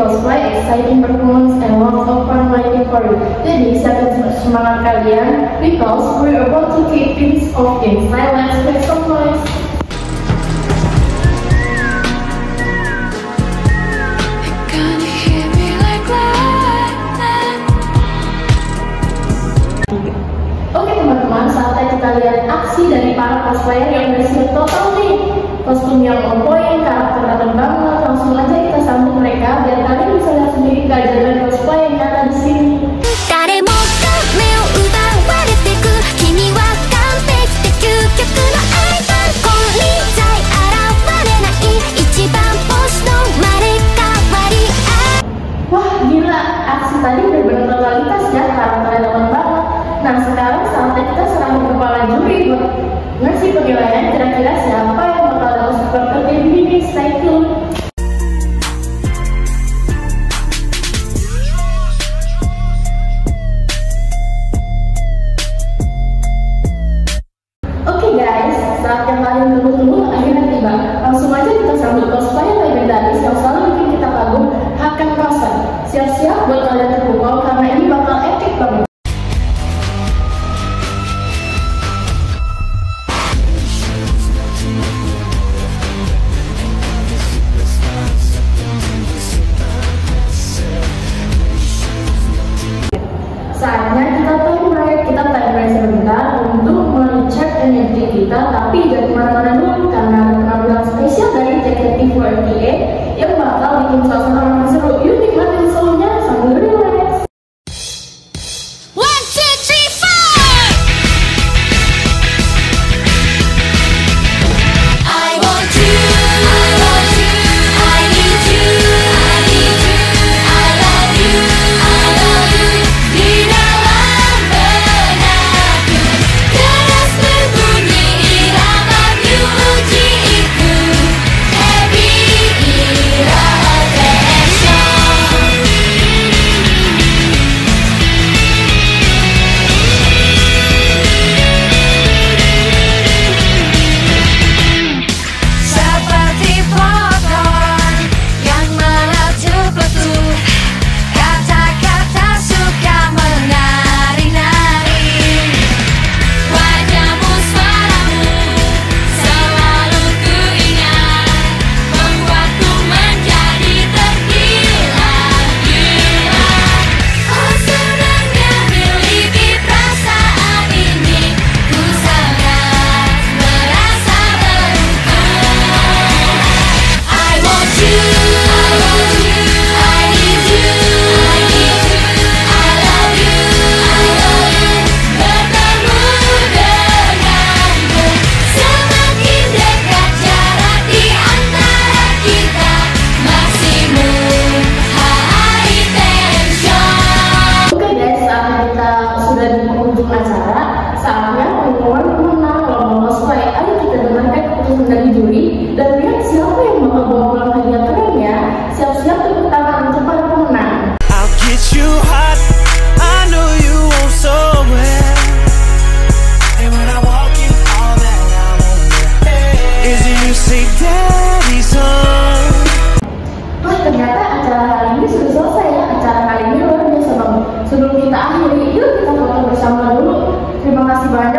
cosplay, exciting performance, and lots of fun waiting for you. Jadi, siapkan semangat kalian, because we're about to kick things off in silence. Make some noise. Oke teman-teman, saatnya kita lihat aksi dari para cosplayer yang udah siap total nih. Kostum yang on point, karakter keren banget. Langsung aja kita sambut mereka biar kalian bisa lihat sendiri keajaiban cosplay yang ada di sini. Wah gila, aksi tadi bener-bener totalitas ya, karakternya dapat banget. Nah sekarang saatnya kita serahkan kepala juri buat ngasih penilaian kira-kira siapa yang bakal dapat super tim ini. Stay tune. Oke guys, saat yang kalian tunggu-tunggu akhirnya tiba. Langsung aja kita sambut cosplayer legendaris yang selalu bikin kita kagum, Hakan Kausan. Siap-siap buat kalian terpukau karena ini bakal epic banget. Saatnya kita timer sebentar untuk mengecek energi kita, tapi jangan kemana-mana dulu karena ada penampilan spesial dari JKT48 yang bakal bikin suasana makin seru. Yuk nikmatin shownya sambil relax. Acara saatnya pengumuman pemenang lomba cosplay. Ayo kita dengarkan keputusan dari juri dan lihat siapa yang bakal bawa pulang hadiah kerennya. Siap-siap tepuk tangan untuk para pemenang. I'll get you hot, I know you want so well. And when I walk in, all that I want is you say daddy's home. Wah ternyata acara hari ini sudah selesai ya. Acara hari ini luar biasa banget. Sebelum kita akhiri, yuk kita foto bersama dulu. Terima kasih banyak